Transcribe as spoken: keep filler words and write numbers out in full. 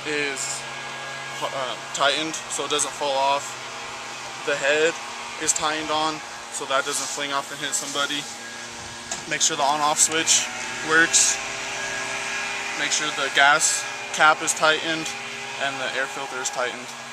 is uh, tightened so it doesn't fall off. The head is tightened on so that doesn't fling off and hit somebody. Make sure the on-off switch works. Make sure the gas cap is tightened and the air filter is tightened.